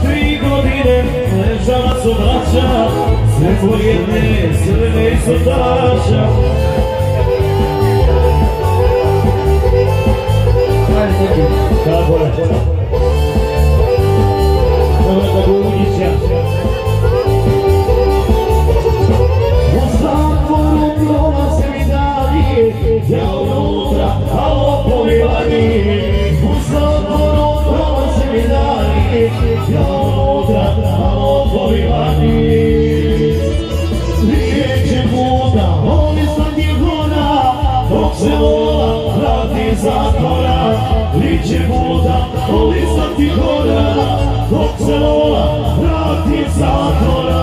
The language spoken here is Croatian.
3 godine ležala su braća, sve po jedne crne i sotača. Kako je? Vrata Gudića. U zatvoru prolaze mi dalje, ja unutra, a lopovi vani. U zatvoru prolaze mi dalje, ja unutra, a lopovi vani. Lijeće voda, ovisna ti gora, dok se vola vrati zatvora. Lijeće voda, ovisna ti gora, dok se vola vrati zatvora.